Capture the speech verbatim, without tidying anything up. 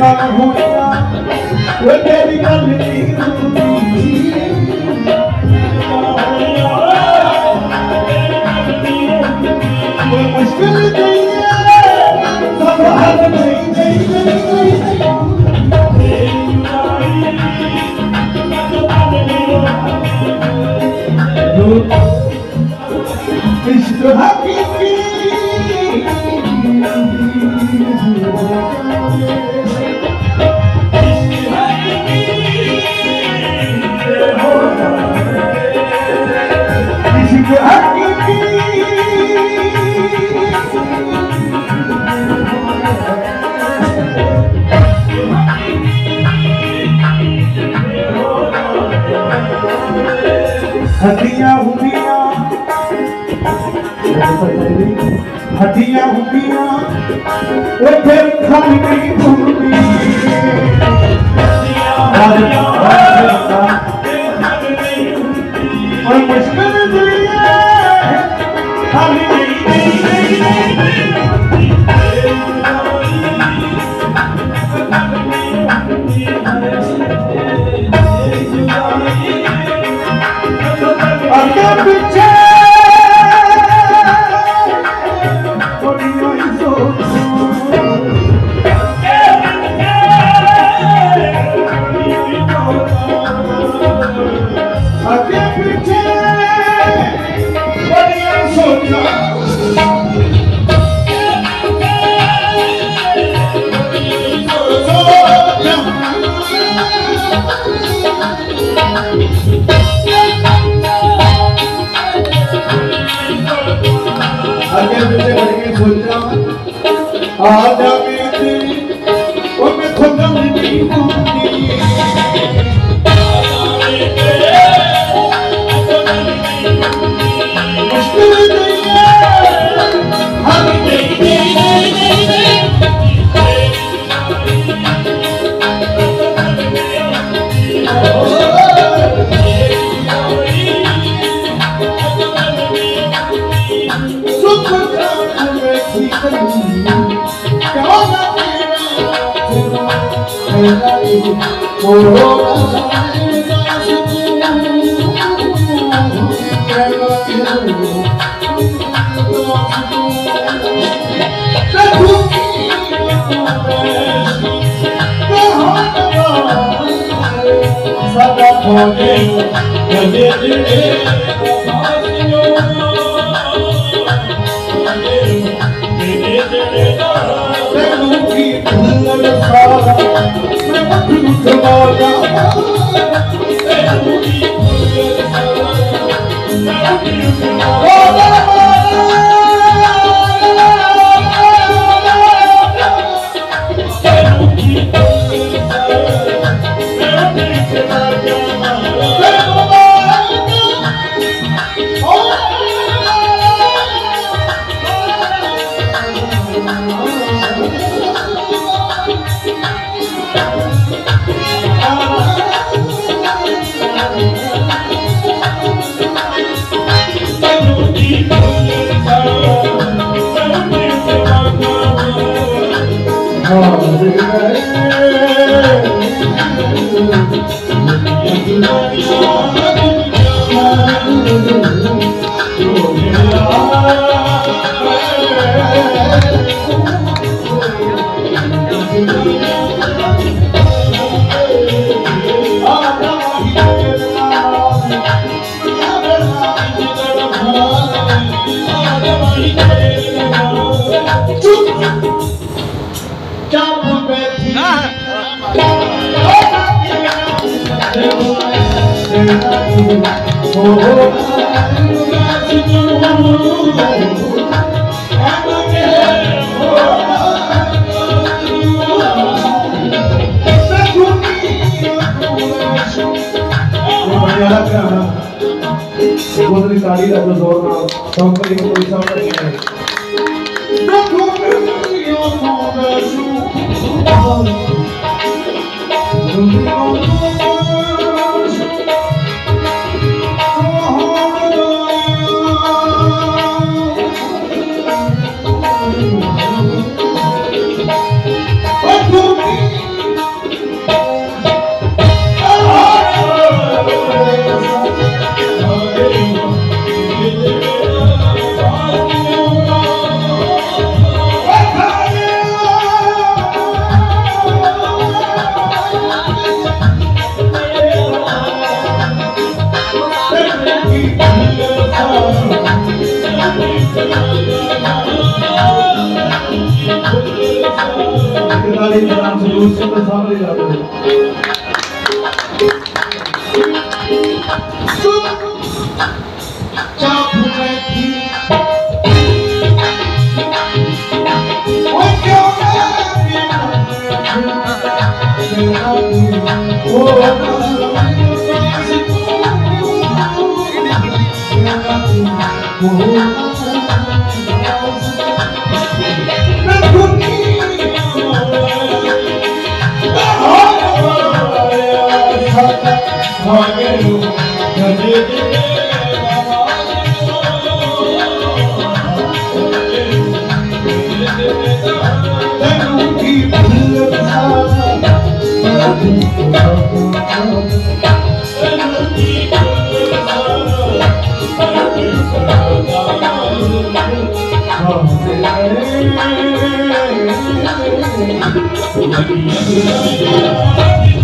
हड्डियां हुडियां हड्डियां हुडियां वो फिर खाली नहीं घूमती और मुश्किल दुनिया खाली नहीं आगे पीछे आगे पीछे बढ़िया सोचा आगे पीछे बढ़िया सोचा आजा मेरे वो मैं खुद नहीं होती मुश्किल नहीं है हम नहीं नहीं नहीं नहीं सुख जान में ठीक नहीं क्या ना तेरा ओ सदा खोजे गले दिले बासियों दिले दिले तेरू की धुन सारा मैं मधुर समाया तेरू की धुन सारा मैं मधुर समाया ताली का जो जोर ना संपत्ति को कोई समझ नहीं है ताली के नाम से दूर से तो सामने जाते हैं चाप बैठी वो क्यों Oh,